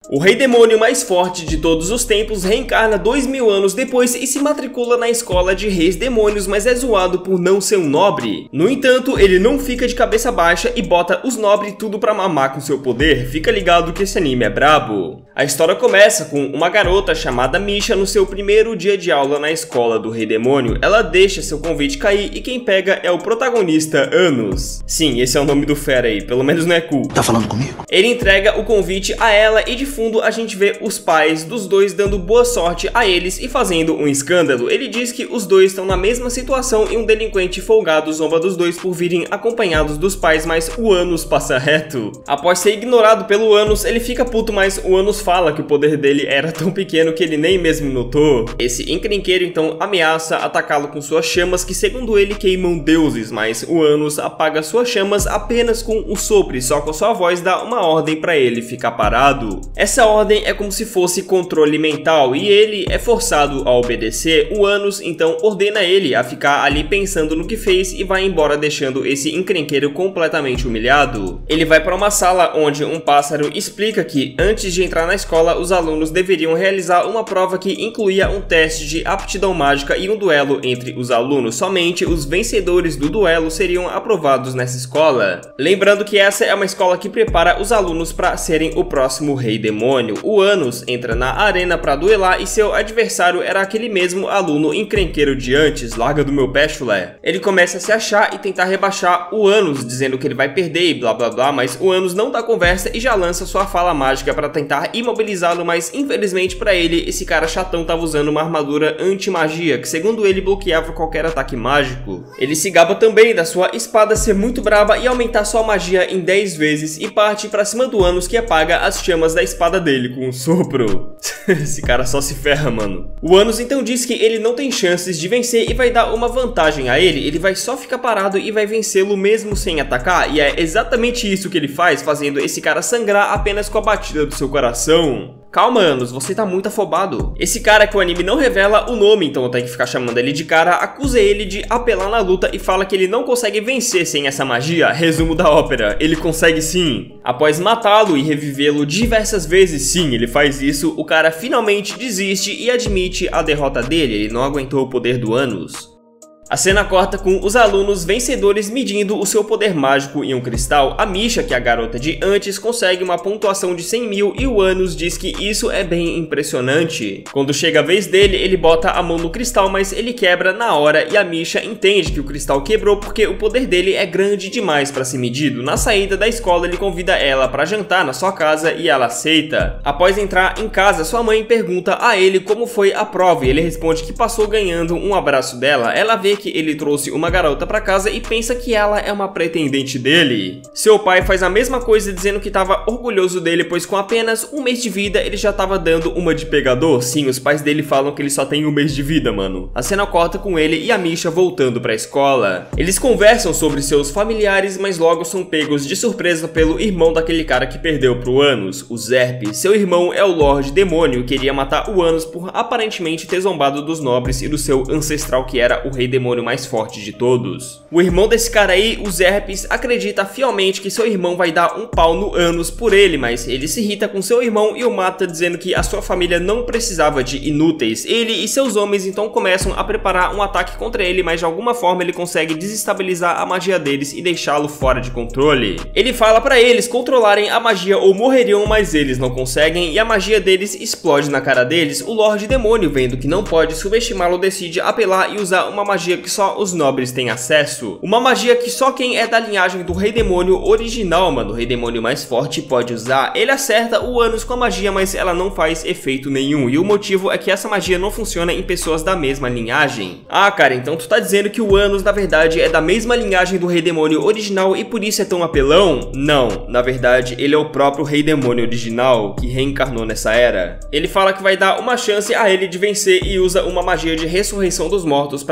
O rei demônio mais forte de todos os tempos reencarna 2000 anos depois e se matricula na escola de reis demônios, mas é zoado por não ser um nobre. No entanto, ele não fica de cabeça baixa e bota os nobres tudo pra mamar com seu poder. Fica ligado que esse anime é brabo. A história começa com uma garota chamada Misha no seu primeiro dia de aula na escola do rei demônio. Ela deixa seu convite cair e quem pega é o protagonista, Anos. Sim, esse é o nome do fera aí, pelo menos não é cool. Tá falando comigo? Ele entrega o convite a ela e de fundo a gente vê os pais dos dois dando boa sorte a eles e fazendo um escândalo. Ele diz que os dois estão na mesma situação e um delinquente folgado zomba dos dois por virem acompanhados dos pais, mas o Anos passa reto. Após ser ignorado pelo Anos, ele fica puto, mas o Anos fala que o poder dele era tão pequeno que ele nem mesmo notou. Esse encrenqueiro então ameaça atacá-lo com suas chamas que segundo ele queimam deuses, mas o Anos apaga suas chamas apenas com um sopro e só com sua voz dá uma ordem para ele ficar parado. Essa ordem é como se fosse controle mental e ele é forçado a obedecer. O Anos então ordena ele a ficar ali pensando no que fez e vai embora deixando esse encrenqueiro completamente humilhado. Ele vai para uma sala onde um pássaro explica que antes de entrar na escola os alunos deveriam realizar uma prova que incluía um teste de aptidão mágica e um duelo entre os alunos. Somente os vencedores do duelo seriam aprovados nessa escola. Lembrando que essa é uma escola que prepara os alunos para serem o próximo rei demônio. O Anos entra na arena para duelar e seu adversário era aquele mesmo aluno encrenqueiro de antes. Larga do meu pé, chulé. Ele começa a se achar e tentar rebaixar o Anos, dizendo que ele vai perder e blá blá blá, mas o Anos não dá conversa e já lança sua fala mágica para tentar imobilizá-lo, mas infelizmente para ele, esse cara chatão tava usando uma armadura anti-magia, que segundo ele bloqueava qualquer ataque mágico. Ele se gaba também da sua espada ser muito braba e aumentar sua magia em 10 vezes e parte pra cima do Anos, que apaga as chamas da espada dele com um sopro. Esse cara só se ferra, mano. O Anos então diz que ele não tem chances de vencer e vai dar uma vantagem a ele. Ele vai só ficar parado e vai vencê-lo mesmo sem atacar, e é exatamente isso que ele faz, fazendo esse cara sangrar apenas com a batida do seu coração. Calma, Anos, você tá muito afobado. Esse cara que o anime não revela o nome, então eu tenho que ficar chamando ele de cara, acusa ele de apelar na luta e fala que ele não consegue vencer sem essa magia. Resumo da ópera, ele consegue sim. Após matá-lo e revivê-lo diversas vezes, sim, ele faz isso, o cara finalmente desiste e admite a derrota dele, ele não aguentou o poder do Anos. A cena corta com os alunos vencedores medindo o seu poder mágico em um cristal. A Misha, que é a garota de antes, consegue uma pontuação de 100 mil e o Anos diz que isso é bem impressionante. Quando chega a vez dele, ele bota a mão no cristal, mas ele quebra na hora e a Misha entende que o cristal quebrou porque o poder dele é grande demais para ser medido. Na saída da escola, ele convida ela para jantar na sua casa e ela aceita. Após entrar em casa, sua mãe pergunta a ele como foi a prova e ele responde que passou ganhando um abraço dela. Ela vê que ele trouxe uma garota pra casa e pensa que ela é uma pretendente dele. Seu pai faz a mesma coisa dizendo que estava orgulhoso dele, pois com apenas um mês de vida ele já estava dando uma de pegador. Sim, os pais dele falam que ele só tem um mês de vida, mano. A cena corta com ele e a Misha voltando pra escola. Eles conversam sobre seus familiares, mas logo são pegos de surpresa pelo irmão daquele cara que perdeu pro Anos, o Zerp. Seu irmão é o Lorde Demônio e queria matar o Anos por aparentemente ter zombado dos nobres e do seu ancestral que era o rei demônio mais forte de todos. O irmão desse cara aí, o Zerpes, acredita fielmente que seu irmão vai dar um pau no Anos por ele, mas ele se irrita com seu irmão e o mata dizendo que a sua família não precisava de inúteis. Ele e seus homens então começam a preparar um ataque contra ele, mas de alguma forma ele consegue desestabilizar a magia deles e deixá-lo fora de controle. Ele fala pra eles controlarem a magia ou morreriam, mas eles não conseguem e a magia deles explode na cara deles. O Lorde Demônio, vendo que não pode subestimá-lo, decide apelar e usar uma magia que só os nobres têm acesso. Uma magia que só quem é da linhagem do rei demônio original, mano, o rei demônio mais forte, pode usar. Ele acerta o Anos com a magia, mas ela não faz efeito nenhum. E o motivo é que essa magia não funciona em pessoas da mesma linhagem. Ah, cara, então tu tá dizendo que o Anos, na verdade, é da mesma linhagem do rei demônio original e por isso é tão apelão? Não, na verdade, ele é o próprio rei demônio original, que reencarnou nessa era. Ele fala que vai dar uma chance a ele de vencer e usa uma magia de ressurreição dos mortos para ressuscitar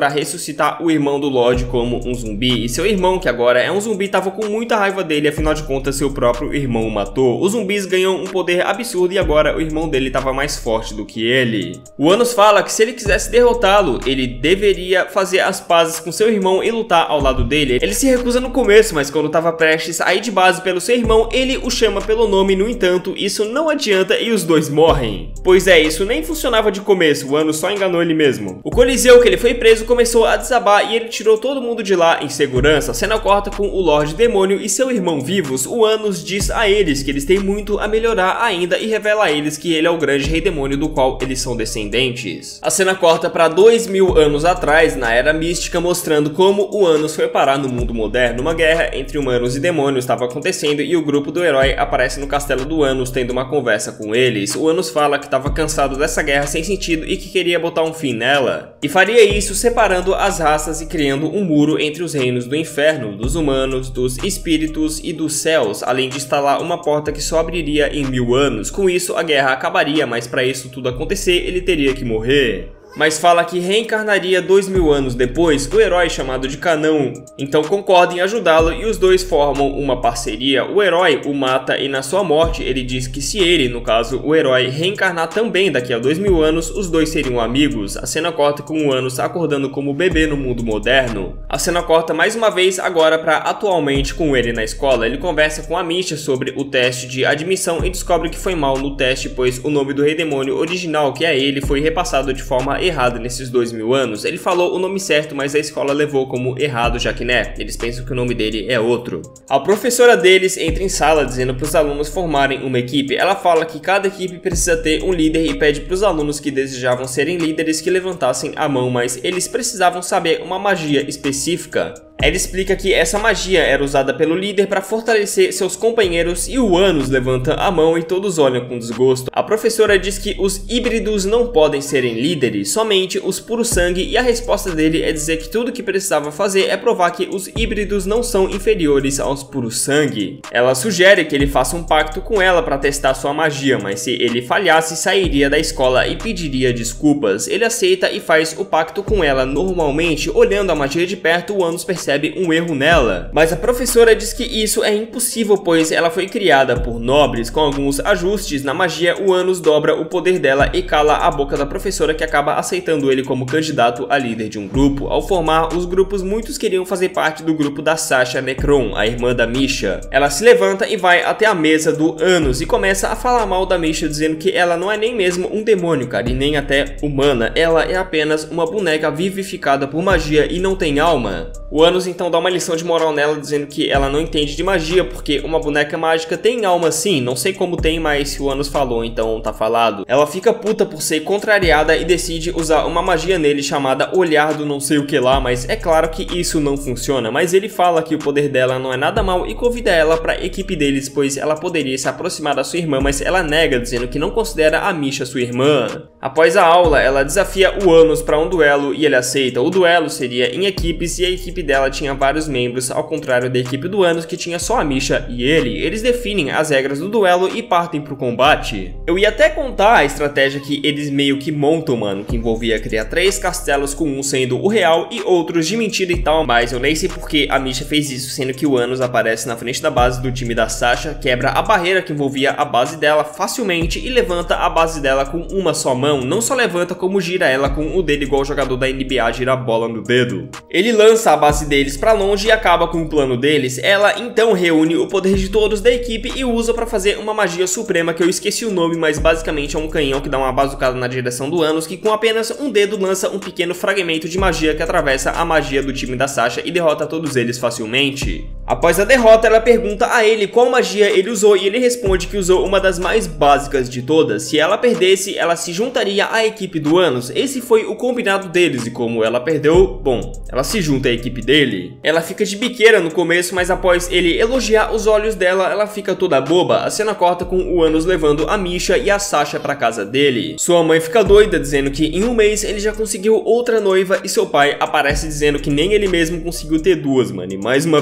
ressuscitar o irmão do Lorde como um zumbi, e seu irmão, que agora é um zumbi, tava com muita raiva dele, afinal de contas seu próprio irmão o matou. Os zumbis ganham um poder absurdo e agora o irmão dele tava mais forte do que ele. O Anos fala que se ele quisesse derrotá-lo, ele deveria fazer as pazes com seu irmão e lutar ao lado dele. Ele se recusa no começo, mas quando tava prestes a ir de base pelo seu irmão, ele o chama pelo nome. No entanto, isso não adianta e os dois morrem. Pois é, isso nem funcionava de começo, o Anos só enganou ele mesmo. O Coliseu que ele foi preso começou a desabar e ele tirou todo mundo de lá em segurança. A cena corta com o Lorde Demônio e seu irmão vivos. O Anos diz a eles que eles têm muito a melhorar ainda e revela a eles que ele é o grande rei demônio do qual eles são descendentes. A cena corta para 2000 anos atrás, na Era Mística, mostrando como o Anos foi parar no mundo moderno. Uma guerra entre humanos e demônios estava acontecendo e o grupo do herói aparece no castelo do Anos tendo uma conversa com eles. O Anos fala que estava cansado dessa guerra sem sentido e que queria botar um fim nela. E faria isso separando as raças e criando um muro entre os reinos do inferno, dos humanos, dos espíritos e dos céus, além de instalar uma porta que só abriria em 1000 anos. Com isso a guerra acabaria, mas para isso tudo acontecer ele teria que morrer. Mas fala que reencarnaria 2000 anos depois o herói chamado de Canão. Então concorda em ajudá-lo e os dois formam uma parceria. O herói o mata e na sua morte ele diz que se ele, no caso o herói, reencarnar também daqui a 2000 anos, os dois seriam amigos. A cena corta com o Anos acordando como bebê no mundo moderno. A cena corta mais uma vez agora para atualmente com ele na escola. Ele conversa com a Misha sobre o teste de admissão e descobre que foi mal no teste, pois o nome do Rei Demônio original, que é ele, foi repassado de forma errado nesses 2000 anos. Ele falou o nome certo, mas a escola levou como errado, já que né, eles pensam que o nome dele é outro. A professora deles entra em sala dizendo para os alunos formarem uma equipe. Ela fala que cada equipe precisa ter um líder e pede para os alunos que desejavam serem líderes que levantassem a mão, mas eles precisavam saber uma magia específica. Ela explica que essa magia era usada pelo líder para fortalecer seus companheiros e o Anos levanta a mão e todos olham com desgosto. A professora diz que os híbridos não podem serem líderes, somente os puro sangue, e a resposta dele é dizer que tudo que precisava fazer é provar que os híbridos não são inferiores aos puro sangue. Ela sugere que ele faça um pacto com ela para testar sua magia, mas se ele falhasse sairia da escola e pediria desculpas. Ele aceita e faz o pacto com ela. Normalmente, olhando a magia de perto, o Anos percebe um erro nela, mas a professora diz que isso é impossível, pois ela foi criada por nobres. Com alguns ajustes na magia, o Anos dobra o poder dela e cala a boca da professora, que acaba aceitando ele como candidato a líder de um grupo. Ao formar os grupos, muitos queriam fazer parte do grupo da Sasha Necron, a irmã da Misha. Ela se levanta e vai até a mesa do Anos e começa a falar mal da Misha, dizendo que ela não é nem mesmo um demônio, cara, e nem até humana. Ela é apenas uma boneca vivificada por magia e não tem alma. O Anos então dá uma lição de moral nela, dizendo que ela não entende de magia, porque uma boneca mágica tem alma sim, não sei como tem, mas se o Anos falou, então tá falado. Ela fica puta por ser contrariada e decide usar uma magia nele chamada Olhar do não sei o que lá, mas é claro que isso não funciona. Mas ele fala que o poder dela não é nada mal e convida ela pra equipe deles, pois ela poderia se aproximar da sua irmã, mas ela nega, dizendo que não considera a Misha sua irmã. Após a aula, ela desafia o Anos pra um duelo e ele aceita. O duelo seria em equipes e a equipe dela tinha vários membros, ao contrário da equipe do Anos, que tinha só a Misha e ele. Eles definem as regras do duelo e partem pro combate. Eu ia até contar a estratégia que eles meio que montam, mano, que envolvia criar 3 castelos, com um sendo o real e outros de mentira e tal, mas eu nem sei porque a Misha fez isso, sendo que o Anos aparece na frente da base do time da Sasha, quebra a barreira que envolvia a base dela facilmente e levanta a base dela com uma só mão. Não só levanta, como gira ela com o dedo, igual o jogador da NBA gira a bola no dedo. Ele lança a base deles pra longe e acaba com o plano deles. Ela então reúne o poder de todos da equipe e usa pra fazer uma magia suprema, que eu esqueci o nome, mas basicamente é um canhão que dá uma bazucada na direção do Anos, que com apenas um dedo lança um pequeno fragmento de magia que atravessa a magia do time da Sasha e derrota todos eles facilmente. Após a derrota, ela pergunta a ele qual magia ele usou e ele responde que usou uma das mais básicas de todas. Se ela perdesse, ela se juntaria à equipe do Anos. Esse foi o combinado deles e como ela perdeu, bom, ela se junta à equipe dele. Ela fica de biqueira no começo, mas após ele elogiar os olhos dela, ela fica toda boba. A cena corta com o Anos levando a Misha e a Sasha pra casa dele. Sua mãe fica doida, dizendo que em um mês ele já conseguiu outra noiva e seu pai aparece dizendo que nem ele mesmo conseguiu ter duas, mano. E mais uma vez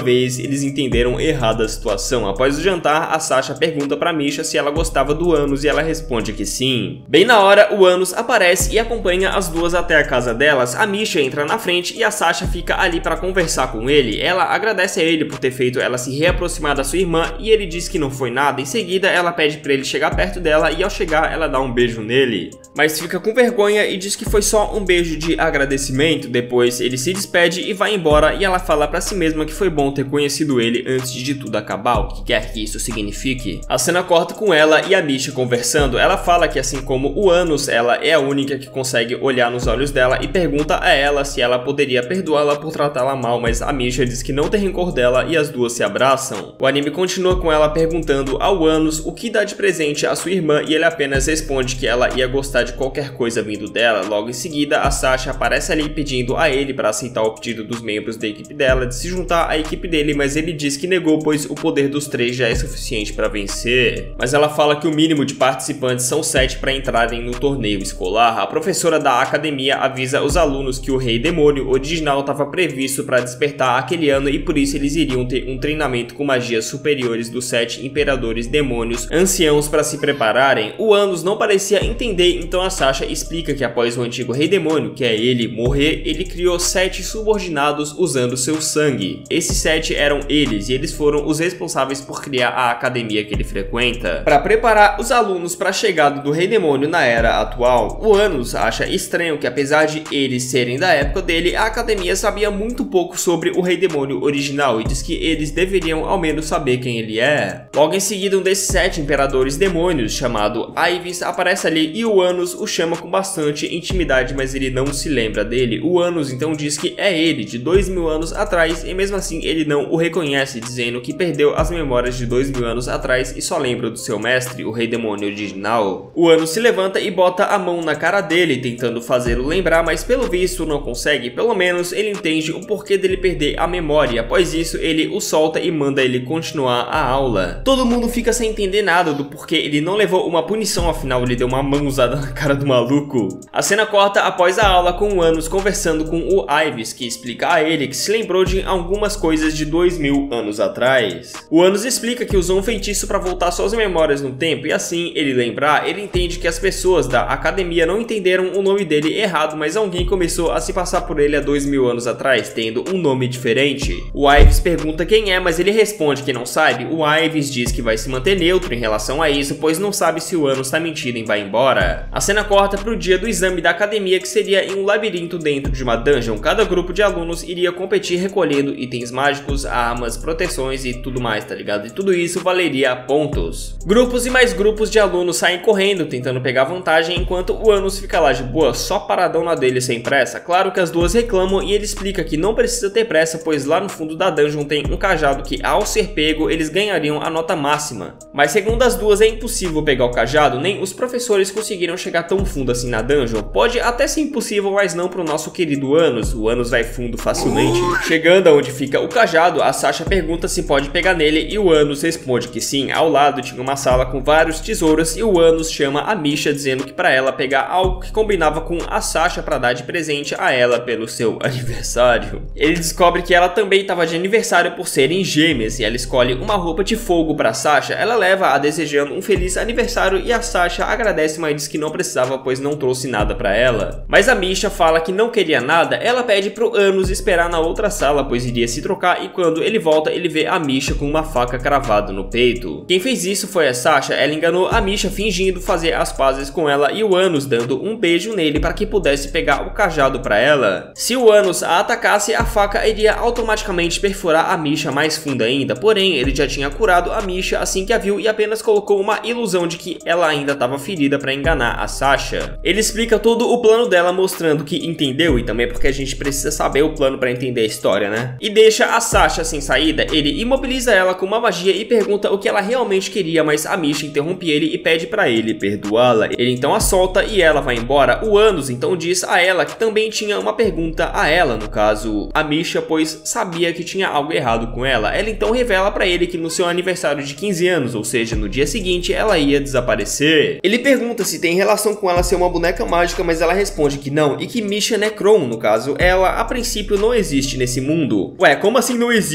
eles entenderam errado a situação. Após o jantar, a Sasha pergunta pra Misha se ela gostava do Anos e ela responde que sim. Bem na hora, o Anos aparece e acompanha as duas até a casa delas. A Misha entra na frente e a Sasha fica ali pra conversar com ele. Ela agradece a ele por ter feito ela se reaproximar da sua irmã e ele diz que não foi nada. Em seguida, ela pede pra ele chegar perto dela e ao chegar, ela dá um beijo nele. Mas fica com vergonha e diz que foi só um beijo de agradecimento. Depois, ele se despede e vai embora e ela fala pra si mesma que foi bom ter conhecido ele antes de tudo acabar, o que quer que isso signifique. A cena corta com ela e a Misha conversando. Ela fala que assim como o Anos, ela é a única que consegue olhar nos olhos dela e pergunta a ela se ela poderia perdoá-la por tratá-la mal, mas a Misha diz que não tem rancor dela e as duas se abraçam. O anime continua com ela perguntando ao Anos o que dá de presente à sua irmã e ele apenas responde que ela ia gostar de qualquer coisa vindo dela. Logo em seguida, a Sasha aparece ali pedindo a ele para aceitar o pedido dos membros da equipe dela de se juntar à equipe dele, mas ele diz que negou, pois o poder dos 3 já é suficiente para vencer. Mas ela fala que o mínimo de participantes são 7 para entrarem no torneio escolar. A professora da academia avisa os alunos que o Rei Demônio original estava previsto para despertar aquele ano e por isso eles iriam ter um treinamento com magias superiores dos 7 imperadores demônios anciãos para se prepararem. O Anos não parecia entender, então a Sasha explica que após o antigo Rei Demônio, que é ele, morrer, ele criou 7 subordinados usando seu sangue. Esses 7 eram eles e eles foram os responsáveis por criar a academia que ele frequenta. Para preparar os alunos para a chegada do Rei Demônio na era atual, o Anos acha estranho que apesar de eles serem da época dele, a academia sabia muito pouco sobre o Rei Demônio original e diz que eles deveriam ao menos saber quem ele é. Logo em seguida, um desses 7 imperadores demônios, chamado Ives, aparece ali e o Anos o chama com bastante intimidade, mas ele não se lembra dele. O Anos então diz que é ele, de 2000 anos atrás, e mesmo assim ele não o reconhece, dizendo que perdeu as memórias de 2000 anos atrás e só lembra do seu mestre, o Rei Demônio original. O Anos se levanta e bota a mão na cara dele, tentando fazê-lo lembrar, mas pelo visto não consegue. Pelo menos ele entende o porquê dele perder a memória. Após isso, ele o solta e manda ele continuar a aula. Todo mundo fica sem entender nada do porquê ele não levou uma punição, afinal ele deu uma mão usada na cara do maluco. A cena corta após a aula com o Anos conversando com o Ives, que explica a ele que se lembrou de algumas coisas de 2000 anos atrás. O Anos explica que usou um feitiço para voltar suas memórias no tempo e assim ele lembrar, ele entende que as pessoas da academia não entenderam o nome dele errado, mas alguém começou a se passar por ele há 2000 anos atrás, tendo um nome diferente. O Ives pergunta quem é, mas ele responde que não sabe. O Ives diz que vai se manter neutro em relação a isso, pois não sabe se o Anos está mentindo e vai embora. A cena corta para o dia do exame da academia, que seria em um labirinto dentro de uma dungeon. Cada grupo de alunos iria competir recolhendo itens mágicos, armas, proteções e tudo mais, tá ligado? E tudo isso valeria pontos. Grupos e mais grupos de alunos saem correndo, tentando pegar vantagem, enquanto o Anos fica lá de boa, só paradão na dele sem pressa. Claro que as duas reclamam e ele explica que não precisa ter pressa, pois lá no fundo da dungeon tem um cajado que, ao ser pego, eles ganhariam a nota máxima. Mas segundo as duas, é impossível pegar o cajado, nem os professores conseguiram chegar tão fundo assim na dungeon. Pode até ser impossível, mas não pro nosso querido Anos. O Anos vai fundo facilmente. Chegando aonde fica o cajado, a Sasha pergunta se pode pegar nele e o Anos responde que sim. Ao lado tinha uma sala com vários tesouros e o Anos chama a Misha, dizendo que para ela pegar algo que combinava com a Sasha para dar de presente a ela pelo seu aniversário. Ele descobre que ela também estava de aniversário por serem gêmeas e ela escolhe uma roupa de fogo para Sasha. Ela leva a desejando um feliz aniversário e a Sasha agradece, mas diz que não precisava, pois não trouxe nada para ela. Mas a Misha fala que não queria nada. Ela pede pro Anos esperar na outra sala, pois iria se trocar, e quando ele volta, ele vê a Misha com uma faca cravada no peito. Quem fez isso foi a Sasha. Ela enganou a Misha fingindo fazer as pazes com ela e o Anos dando um beijo nele para que pudesse pegar o cajado para ela. Se o Anos a atacasse, a faca iria automaticamente perfurar a Misha mais fundo ainda, porém ele já tinha curado a Misha assim que a viu e apenas colocou uma ilusão de que ela ainda estava ferida para enganar a Sasha. Ele explica todo o plano dela, mostrando que entendeu, e também porque a gente precisa saber o plano para entender a história, né? E deixa a Sasha sem saída. Ele imobiliza ela com uma magia e pergunta o que ela realmente queria, mas a Misha interrompe ele e pede para ele perdoá-la. Ele então a solta e ela vai embora. O Anos então diz a ela que também tinha uma pergunta a ela, no caso a Misha, pois sabia que tinha algo errado com ela. Ela então revela para ele que no seu aniversário de 15 anos, ou seja, no dia seguinte, ela ia desaparecer. Ele pergunta se tem relação com ela ser uma boneca mágica, mas ela responde que não, e que Misha Necron, no caso, ela a princípio não existe nesse mundo. Ué, como assim não existe?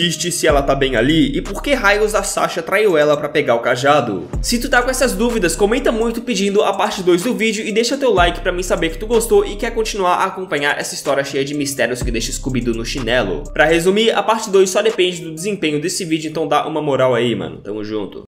existe se ela tá bem ali? E por que raios a Sasha traiu ela pra pegar o cajado? Se tu tá com essas dúvidas, comenta muito pedindo a parte 2 do vídeo e deixa teu like pra mim saber que tu gostou e quer continuar a acompanhar essa história cheia de mistérios que deixa Scooby-Doo no chinelo. Pra resumir, a parte 2 só depende do desempenho desse vídeo, então dá uma moral aí, mano. Tamo junto.